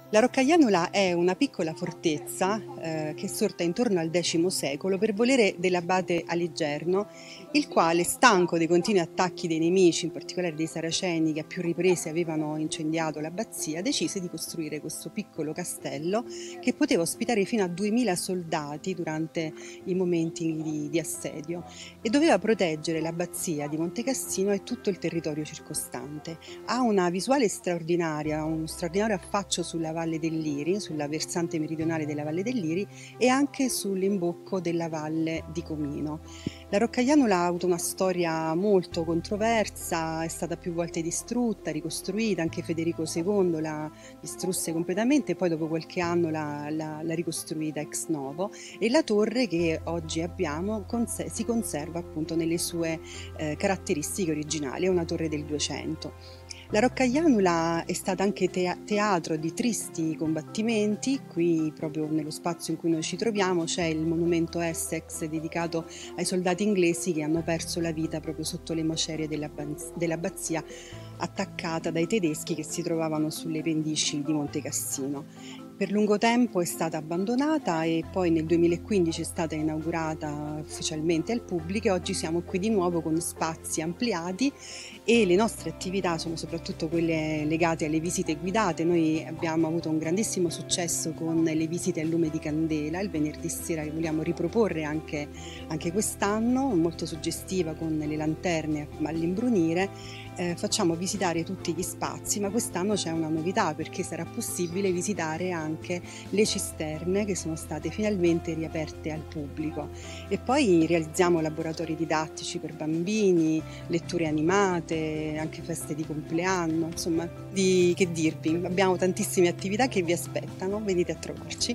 La Roccaianola è una piccola fortezza che è sorta intorno al X secolo per volere dell'abate Aligerno, il quale, stanco dei continui attacchi dei nemici, in particolare dei Saraceni che a più riprese avevano incendiato l'abbazia, decise di costruire questo piccolo castello che poteva ospitare fino a 2000 soldati durante i momenti di assedio e doveva proteggere l'abbazia di Montecassino e tutto il territorio circostante. Ha una visuale straordinaria, uno straordinario affaccio sulla Valle del Liri, sulla versante meridionale della Valle del Liri e anche sull'imbocco della Valle di Comino. La Roccaianola ha avuto una storia molto controversa, è stata più volte distrutta, ricostruita, anche Federico II la distrusse completamente e poi dopo qualche anno l'ha ricostruita ex novo e la torre che oggi abbiamo si conserva appunto nelle sue caratteristiche originali, è una torre del 200. La Roccaianola è stata anche teatro di tristi combattimenti. Qui, proprio nello spazio in cui noi ci troviamo, c'è il monumento Essex dedicato ai soldati inglesi che hanno perso la vita proprio sotto le macerie dell'abbazia, attaccata dai tedeschi che si trovavano sulle pendici di Montecassino. Per lungo tempo è stata abbandonata e poi nel 2015 è stata inaugurata ufficialmente al pubblico e oggi siamo qui di nuovo con spazi ampliati e le nostre attività sono soprattutto quelle legate alle visite guidate. Noi abbiamo avuto un grandissimo successo con le visite a lume di candela il venerdì sera, che vogliamo riproporre anche quest'anno, molto suggestiva con le lanterne all'imbrunire. Facciamo visitare tutti gli spazi, ma quest'anno c'è una novità perché sarà possibile visitare anche le cisterne che sono state finalmente riaperte al pubblico e poi realizziamo laboratori didattici per bambini, letture animate, anche feste di compleanno, insomma, che dirvi, abbiamo tantissime attività che vi aspettano, venite a trovarci.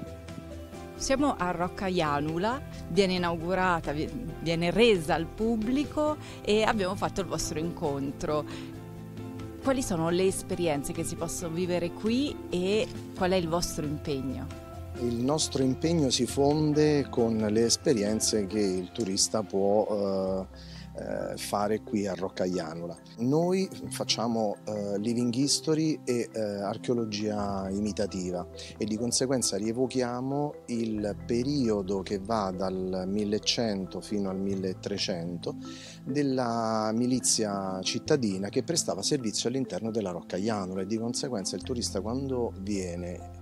Siamo a Roccaianola, viene inaugurata, viene resa al pubblico e abbiamo fatto il vostro incontro. Quali sono le esperienze che si possono vivere qui e qual è il vostro impegno? Il nostro impegno si fonde con le esperienze che il turista può fare qui a Roccaianola. Noi facciamo living history e archeologia imitativa e di conseguenza rievochiamo il periodo che va dal 1100 fino al 1300 della milizia cittadina che prestava servizio all'interno della Roccaianola e di conseguenza il turista quando viene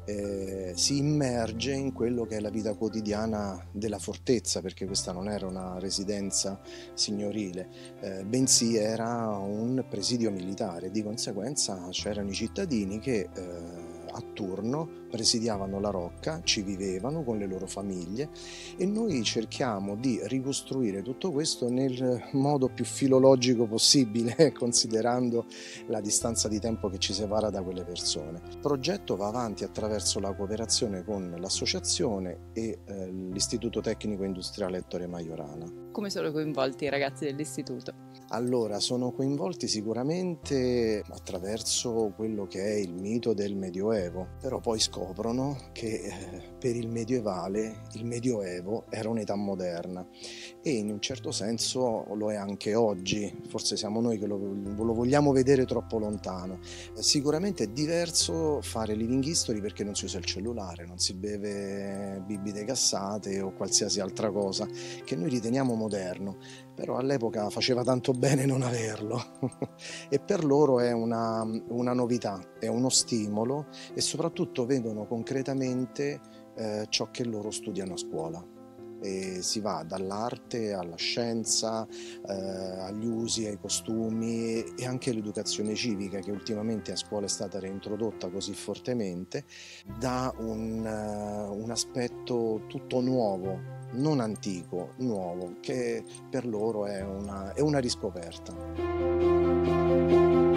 si immerge in quello che è la vita quotidiana della fortezza, perché questa non era una residenza signorile, bensì era un presidio militare. Di conseguenza c'erano i cittadini che a turno presidiavano la rocca, ci vivevano con le loro famiglie e noi cerchiamo di ricostruire tutto questo nel modo più filologico possibile, considerando la distanza di tempo che ci separa da quelle persone. Il progetto va avanti attraverso la cooperazione con l'associazione e l'Istituto Tecnico Industriale Ettore Majorana. Come sono coinvolti i ragazzi dell'istituto? Allora, sono coinvolti sicuramente attraverso quello che è il mito del Medioevo, però poi scoprono che per il medievale il Medioevo era un'età moderna e in un certo senso lo è anche oggi, forse siamo noi che lo vogliamo vedere troppo lontano. Sicuramente è diverso fare living history perché non si usa il cellulare, non si beve bibite gassate o qualsiasi altra cosa che noi riteniamo moderno, però all'epoca faceva tanto bene non averlo e per loro è una novità, è uno stimolo e soprattutto vedono concretamente ciò che loro studiano a scuola. E si va dall'arte alla scienza, agli usi, ai costumi e anche all'educazione civica che ultimamente a scuola è stata reintrodotta così fortemente, dà un aspetto tutto nuovo, non antico, nuovo, che per loro è una riscoperta.